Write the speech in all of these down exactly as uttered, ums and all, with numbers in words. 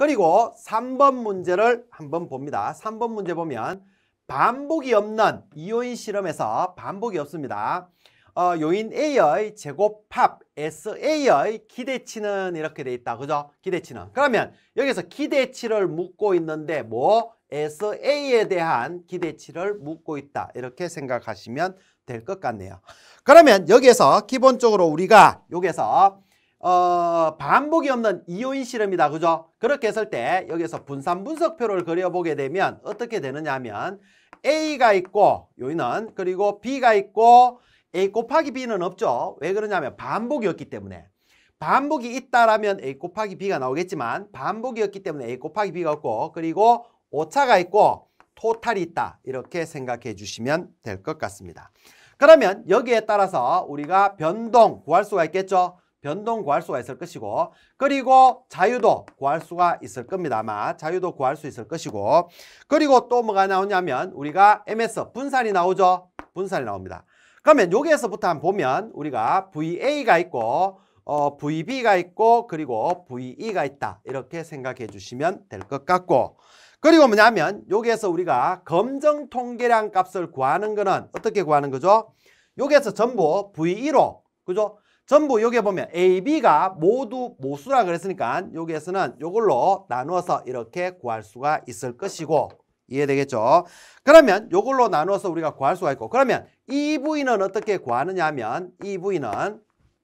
그리고 삼 번 문제를 한번 봅니다. 삼 번 문제 보면 반복이 없는 이요인 실험에서 반복이 없습니다. 어, 요인 A의 제곱합 에스에이의 기대치는 이렇게 돼 있다. 그죠? 기대치는. 그러면 여기서 기대치를 묻고 있는데 뭐 에스에이에 대한 기대치를 묻고 있다. 이렇게 생각하시면 될 것 같네요. 그러면 여기에서 기본적으로 우리가 여기에서 어, 반복이 없는 이요인 실험이다. 그죠? 그렇게 했을 때 여기서 분산 분석표를 그려보게 되면 어떻게 되느냐 하면 A가 있고 요인은 그리고 B가 있고 A 곱하기 B는 없죠. 왜 그러냐면 반복이 없기 때문에. 반복이 있다라면 A 곱하기 B가 나오겠지만 반복이 없기 때문에 A 곱하기 B가 없고 그리고 오차가 있고 토탈이 있다. 이렇게 생각해 주시면 될 것 같습니다. 그러면 여기에 따라서 우리가 변동 구할 수가 있겠죠. 변동 구할 수가 있을 것이고 그리고 자유도 구할 수가 있을 겁니다. 아마 자유도 구할 수 있을 것이고 그리고 또 뭐가 나오냐면 우리가 엠에스 분산이 나오죠. 분산이 나옵니다. 그러면 여기에서부터 한번 보면 우리가 브이에이가 있고 어, 브이비가 있고 그리고 브이이가 있다. 이렇게 생각해 주시면 될 것 같고 그리고 뭐냐면 여기에서 우리가 검정 통계량 값을 구하는 거는 어떻게 구하는 거죠? 여기에서 전부 브이이로 그죠? 전부 여기 보면 A, B가 모두 모수라 그랬으니까 여기에서는 이걸로 나누어서 이렇게 구할 수가 있을 것이고 이해되겠죠? 그러면 이걸로 나누어서 우리가 구할 수가 있고 그러면 이 부위는 어떻게 구하느냐 하면 이 부위는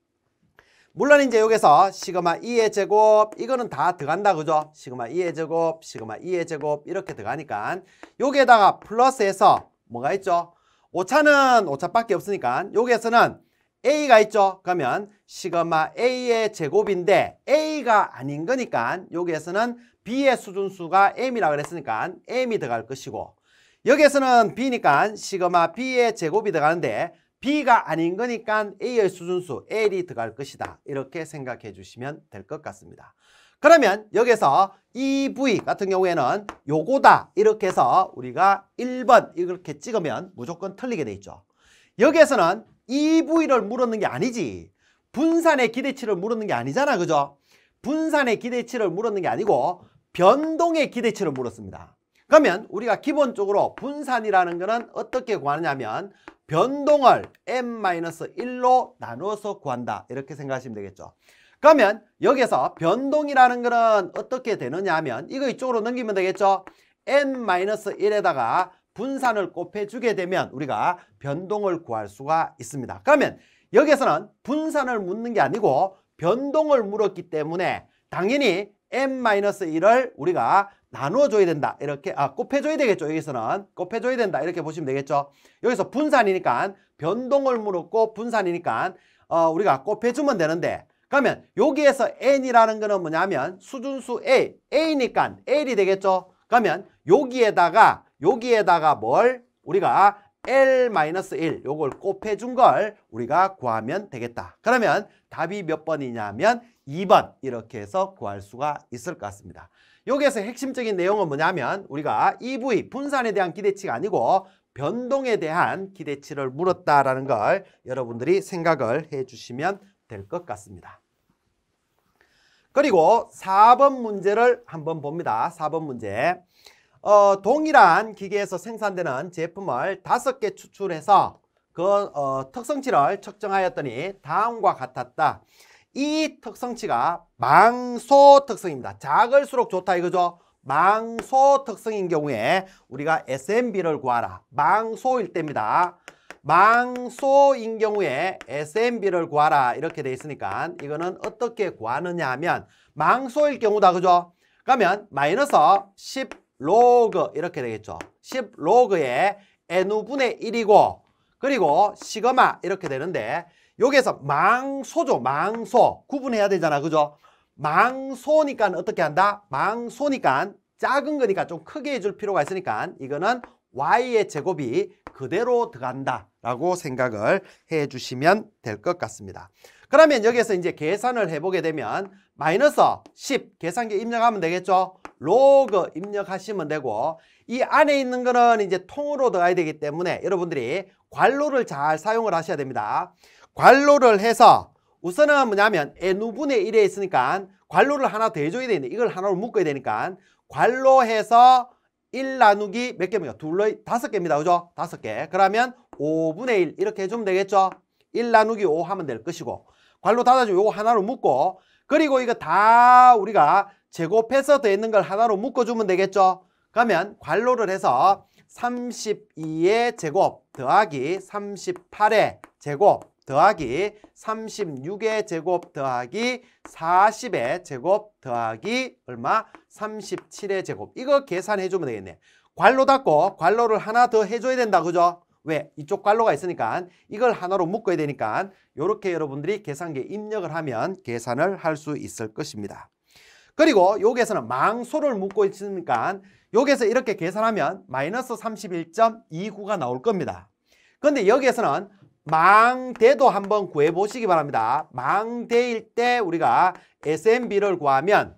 물론 이제 여기서 시그마 이의 제곱 이거는 다 들어간다 그죠? 시그마 이의 제곱 시그마 이의 제곱 이렇게 들어가니까 여기에다가 플러스해서 뭐가 있죠? 오차는 오차밖에 없으니까 여기에서는 A가 있죠. 그러면 시그마 A의 제곱인데 A가 아닌 거니까 여기에서는 B의 수준수가 M이라고 그랬으니까 M이 들어갈 것이고 여기에서는 B니까 시그마 B의 제곱이 들어가는데 B가 아닌 거니까 A의 수준수 L이 들어갈 것이다. 이렇게 생각해 주시면 될 것 같습니다. 그러면 여기서 이 부위 같은 경우에는 요거다. 이렇게 해서 우리가 일 번 이렇게 찍으면 무조건 틀리게 돼 있죠. 여기에서는 이 부위를 물었는 게 아니지. 분산의 기대치를 물었는 게 아니잖아. 그죠? 분산의 기대치를 물었는 게 아니고 변동의 기대치를 물었습니다. 그러면 우리가 기본적으로 분산이라는 거는 어떻게 구하느냐면 변동을 엠 일로 나누어서 구한다. 이렇게 생각하시면 되겠죠. 그러면 여기서 변동이라는 거는 어떻게 되느냐 하면 이거 이쪽으로 넘기면 되겠죠. 엔 일에다가 분산을 곱해주게 되면 우리가 변동을 구할 수가 있습니다. 그러면 여기서는 분산을 묻는 게 아니고 변동을 물었기 때문에 당연히 엠 일을 우리가 나누어줘야 된다. 이렇게 아 곱해줘야 되겠죠. 여기서는 곱해줘야 된다. 이렇게 보시면 되겠죠. 여기서 분산이니까 변동을 물었고 분산이니까 어, 우리가 곱해주면 되는데 그러면 여기에서 n이라는 거는 뭐냐면 수준수 A, A니까 L이 되겠죠. 그러면 여기에다가 여기에다가 뭘 우리가 엘 일 요걸 곱해준 걸 우리가 구하면 되겠다. 그러면 답이 몇 번이냐면 이 번 이렇게 해서 구할 수가 있을 것 같습니다. 여기에서 핵심적인 내용은 뭐냐면 우리가 이 부위 분산에 대한 기대치가 아니고 변동에 대한 기대치를 물었다라는 걸 여러분들이 생각을 해 주시면 될 것 같습니다. 그리고 사 번 문제를 한번 봅니다. 사 번 문제. 어, 동일한 기계에서 생산되는 제품을 다섯 개 추출해서 그 어, 특성치를 측정하였더니 다음과 같았다. 이 특성치가 망소 특성입니다. 작을수록 좋다 이거죠. 망소 특성인 경우에 우리가 에스엠비를 구하라. 망소일 때입니다. 망소인 경우에 에스엠비를 구하라 이렇게 돼 있으니까 이거는 어떻게 구하느냐 하면 망소일 경우다 그죠? 그러면 마이너스 십 로그 이렇게 되겠죠. 십 로그에 n분의 일이고 그리고 시그마 이렇게 되는데 여기에서 망소죠. 망소 구분해야 되잖아. 그죠? 망소니까 어떻게 한다? 망소니까 작은 거니까 좀 크게 해줄 필요가 있으니까 이거는 y의 제곱이 그대로 들어간다 라고 생각을 해 주시면 될 것 같습니다. 그러면 여기에서 이제 계산을 해보게 되면 마이너스 십 계산기 입력하면 되겠죠. 로그 입력하시면 되고 이 안에 있는 거는 이제 통으로 들어가야 되기 때문에 여러분들이 괄호를 잘 사용을 하셔야 됩니다. 괄호를 해서 우선은 뭐냐면 n분의 일에 있으니까 괄호를 하나 더 해줘야 되는데 이걸 하나로 묶어야 되니까 괄호해서 일 나누기 몇 개입니까? 둘러 다섯 개입니다. 그죠? 다섯 개. 그러면 오분의 일 이렇게 해주면 되겠죠? 일 나누기 오 하면 될 것이고 괄호 닫아주면 요거 하나로 묶고 그리고 이거 다 우리가 제곱해서 더했는 걸 하나로 묶어주면 되겠죠? 그러면 괄호를 해서 삼십이의 제곱 더하기 삼십팔의 제곱 더하기 삼십육의 제곱 더하기 사십의 제곱 더하기 얼마? 삼십칠의 제곱. 이거 계산해 주면 되겠네. 괄호 닫고 괄호를 하나 더 해줘야 된다. 그죠? 왜? 이쪽 괄호가 있으니까 이걸 하나로 묶어야 되니까 이렇게 여러분들이 계산기에 입력을 하면 계산을 할 수 있을 것입니다. 그리고 여기에서는 망소를 묶고 있으니까 여기에서 이렇게 계산하면 마이너스 삼십일 점 이구가 나올 겁니다. 그런데 여기에서는 망대도 한번 구해보시기 바랍니다. 망대일 때 우리가 에스엠비를 구하면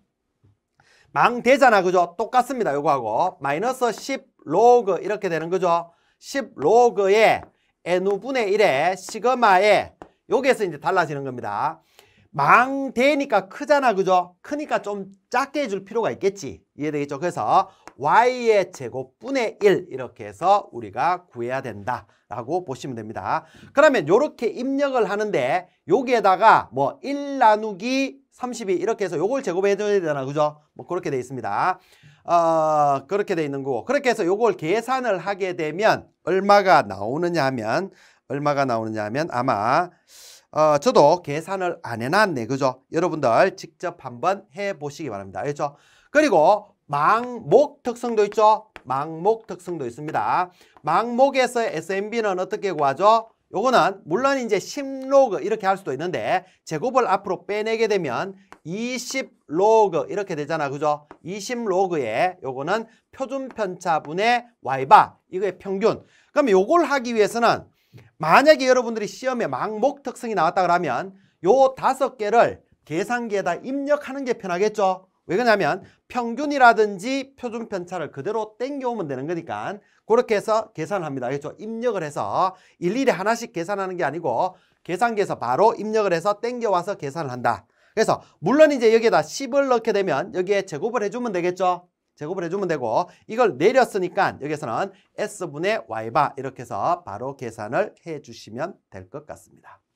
망대잖아. 그죠? 똑같습니다. 요거하고 마이너스 십 로그 이렇게 되는 거죠. 십 로그에 n분의 일에 시그마에 여기에서 이제 달라지는 겁니다. 망대니까 크잖아. 그죠? 크니까 좀 작게 해줄 필요가 있겠지. 이해되겠죠? 그래서 y의 제곱분의 일 이렇게 해서 우리가 구해야 된다라고 보시면 됩니다. 그러면 이렇게 입력을 하는데 여기에다가 뭐 일 나누기 삼십이 이렇게 해서 요걸 제곱해 줘야 되나. 그죠? 뭐 그렇게 돼 있습니다. 어, 그렇게 돼 있는 거고 그렇게 해서 요걸 계산을 하게 되면 얼마가 나오느냐 하면 얼마가 나오느냐 하면 아마 어, 저도 계산을 안 해놨네. 그죠? 여러분들 직접 한번 해보시기 바랍니다. 알겠죠? 그리고 망목 특성도 있죠? 망목 특성도 있습니다. 망목에서 에스엠비는 어떻게 구하죠? 요거는 물론 이제 십 로그 이렇게 할 수도 있는데 제곱을 앞으로 빼내게 되면 이십 로그 이렇게 되잖아. 그죠? 이십 로그에 요거는 표준 편차분의 y바 이거의 평균. 그럼 요걸 하기 위해서는 만약에 여러분들이 시험에 망목 특성이 나왔다 그러면 요 다섯 개를 계산기에다 입력하는 게 편하겠죠? 왜 그러냐면 평균이라든지 표준 편차를 그대로 땡겨오면 되는 거니까 그렇게 해서 계산을 합니다. 알겠죠? 입력을 해서 일일이 하나씩 계산하는 게 아니고 계산기에서 바로 입력을 해서 땡겨와서 계산을 한다. 그래서 물론 이제 여기에다 십을 넣게 되면 여기에 제곱을 해주면 되겠죠? 제곱을 해주면 되고 이걸 내렸으니까 여기서는 S분의 Y바 이렇게 해서 바로 계산을 해주시면 될 것 같습니다.